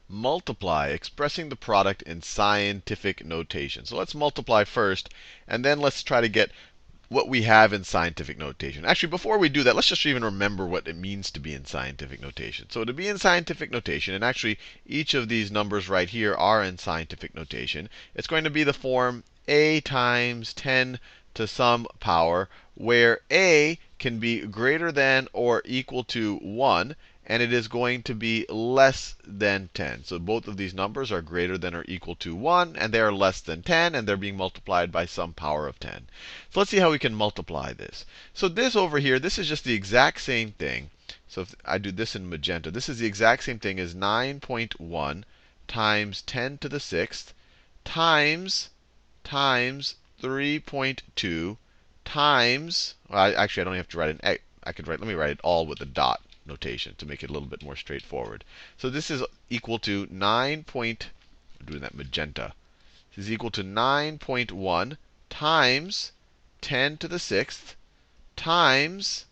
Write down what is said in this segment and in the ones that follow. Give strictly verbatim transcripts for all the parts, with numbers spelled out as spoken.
multiply, expressing the product in scientific notation. So let's multiply first, and then let's try to get what we have in scientific notation. Actually, before we do that, let's just even remember what it means to be in scientific notation. So to be in scientific notation, and actually each of these numbers right here are in scientific notation, it's going to be the form a times ten to some power, where a can be greater than or equal to one, and it is going to be less than ten. So both of these numbers are greater than or equal to one, and they are less than ten, and they're being multiplied by some power of ten. So let's see how we can multiply this. So this over here, this is just the exact same thing. So if I do this in magenta, this is the exact same thing as nine point one times ten to the sixth times times three point two times, well, I, actually I don't have to write an, I could write, let me write it all with a dot notation to make it a little bit more straightforward. So this is equal to nine point, I'm doing that magenta. This is equal to nine point one times ten to the sixth times,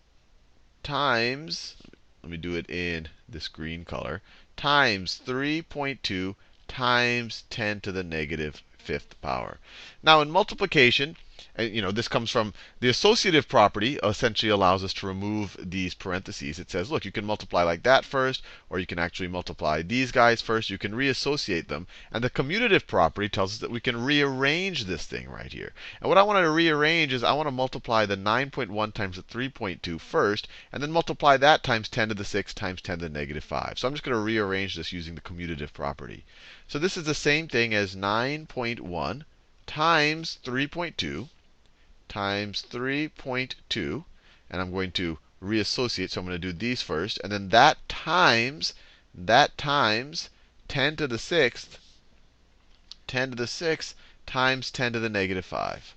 times, let me do it in this green color, times three point two times ten to the negative fifth power. Now in multiplication, and you know, this comes from the associative property, essentially allows us to remove these parentheses. It says, look, you can multiply like that first, or you can actually multiply these guys first. You can reassociate them. And the commutative property tells us that we can rearrange this thing right here. And what I want to rearrange is I want to multiply the nine point one times the three point two first, and then multiply that times ten to the sixth times ten to the negative five. So I'm just going to rearrange this using the commutative property. So this is the same thing as nine point one times three point two times three point two, and I'm going to reassociate, so I'm going to do these first, and then that times, that times ten to the sixth, ten to the sixth times ten to the negative five,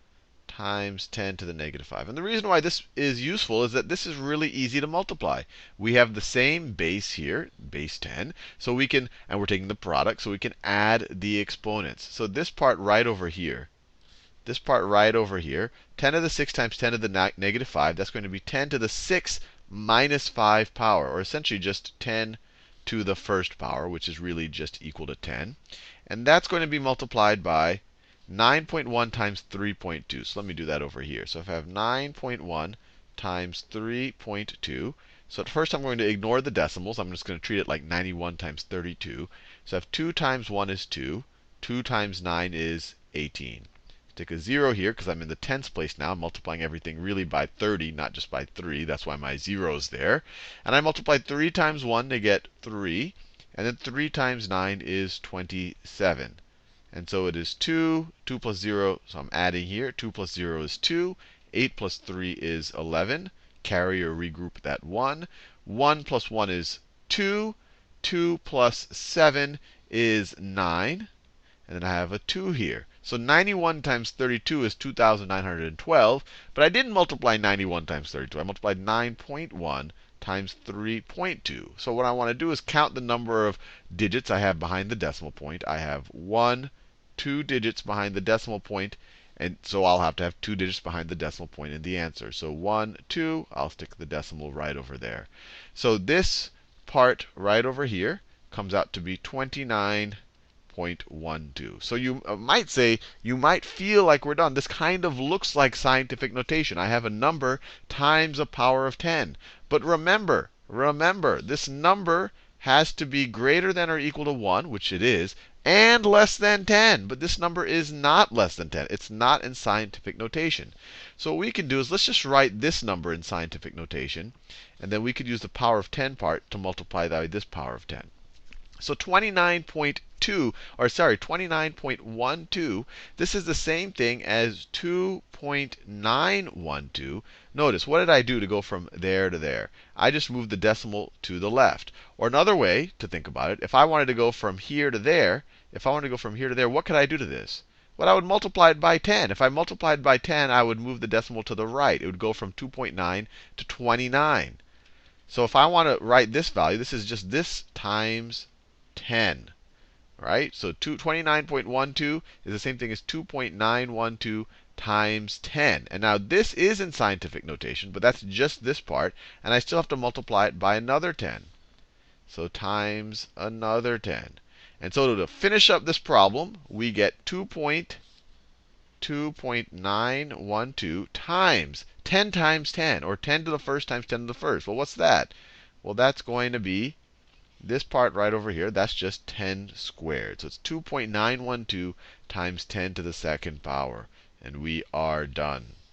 times ten to the negative five. And the reason why this is useful is that this is really easy to multiply. We have the same base here, base ten, so we can, and we're taking the product, so we can add the exponents. So this part right over here, this part right over here, ten to the sixth times ten to the negative five, that's going to be ten to the sixth minus five power, or essentially just ten to the first power, which is really just equal to ten. And that's going to be multiplied by nine point one times three point two. So let me do that over here. So if I have nine point one times three point two, so at first I'm going to ignore the decimals. I'm just going to treat it like ninety-one times thirty-two. So I have two times one is two. two times nine is eighteen. Stick a zero here because I'm in the tens place now. I'm multiplying everything really by thirty, not just by three. That's why my zero is there. And I multiplied three times one to get three. And then three times nine is twenty-seven. And so it is two, two plus zero, so I'm adding here. two plus zero is two. eight plus three is eleven. Carry or regroup that one. one plus one is two. two plus seven is nine. And then I have a two here. So ninety-one times thirty-two is two thousand nine hundred twelve. But I didn't multiply ninety-one times thirty-two. I multiplied nine point one times three point two. So what I want to do is count the number of digits I have behind the decimal point. I have one, two digits behind the decimal point. And so I'll have to have two digits behind the decimal point in the answer. So one, two, I'll stick the decimal right over there. So this part right over here comes out to be twenty-nine zero point one two. So you might say, you might feel like we're done. This kind of looks like scientific notation. I have a number times a power of ten. But remember, remember, this number has to be greater than or equal to one, which it is, and less than ten. But this number is not less than ten. It's not in scientific notation. So what we can do is let's just write this number in scientific notation. And then we could use the power of ten part to multiply that by this power of ten. So twenty-nine point two, or sorry, twenty-nine point one two, this is the same thing as two point nine one two. Notice, what did I do to go from there to there? I just moved the decimal to the left. Or another way to think about it, if I wanted to go from here to there, if I wanted to go from here to there, what could I do to this? Well, I would multiply it by ten. If I multiplied by ten, I would move the decimal to the right. It would go from two point nine to twenty-nine. So if I want to write this value, this is just this times ten. Right? So twenty-nine point one two is the same thing as two point nine one two times ten. And now this is in scientific notation, but that's just this part. And I still have to multiply it by another ten. So times another ten. And so to finish up this problem, we get two point nine one two times ten times ten, or ten to the first times ten to the first. Well, what's that? Well, that's going to be this part right over here. That's just ten squared. So it's two point nine one two times ten to the second power. And we are done.